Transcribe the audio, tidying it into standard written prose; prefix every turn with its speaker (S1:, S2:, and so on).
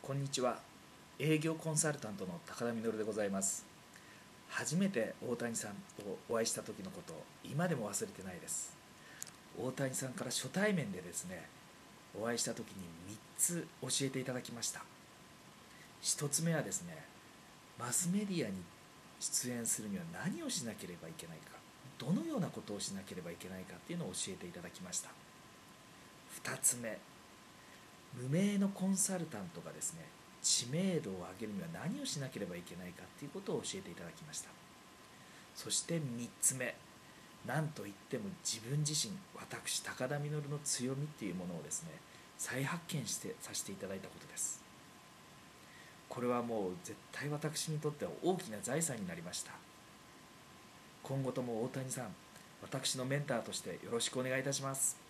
S1: こんにちは。営業コンサルタントの高田実でございます。初めて大谷さんとお会いした時のことを今でも忘れてないです。大谷さんから初対面でですね、お会いした時に3つ教えていただきました。1つ目はですね、マスメディアに出演するには何をしなければいけないか、どのようなことをしなければいけないかっていうのを教えていただきました。2つ目、無名のコンサルタントがですね、知名度を上げるには何をしなければいけないかということを教えていただきました。そして3つ目、何といっても自分自身、私高田実の強みっていうものをですね、再発見させていただいたことです。これはもう絶対私にとっては大きな財産になりました。今後とも大谷さん、私のメンターとしてよろしくお願いいたします。